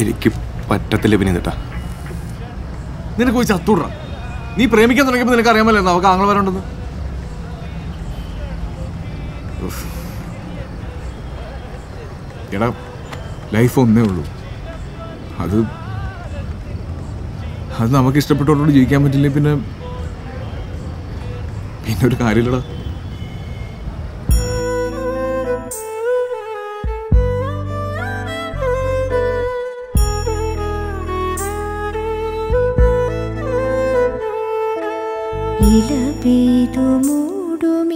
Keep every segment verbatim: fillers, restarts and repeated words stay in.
എനിക്ക് പറ്റത്തില്ല വിനീതട്ടാ. നിനക്ക് പോയി ചത്തൂട. നീ പ്രേമിക്കാൻ തുടങ്ങിയപ്പോൾ നിനക്ക് അറിയാമല്ലോ നമുക്ക് ആംഗ്ലമാരുണ്ടെന്ന്. എടാ, ലൈഫ് ഒന്നേ ഉള്ളൂ. അത് അത് നമുക്ക് ഇഷ്ടപ്പെട്ടവരോട് ജീവിക്കാൻ പറ്റില്ലേ പിന്നെ പിന്നെ ഒരു കാര്യമില്ലടാ. ഇലപെയ്തു മൂടുമി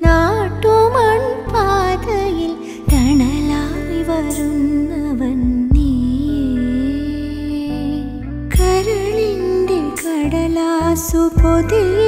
നാട്ടുമൺപാതയിൽ തണലായി വരുന്നവൻ നീ. കരളിൻ്റെ കടലാസു പൊതിയ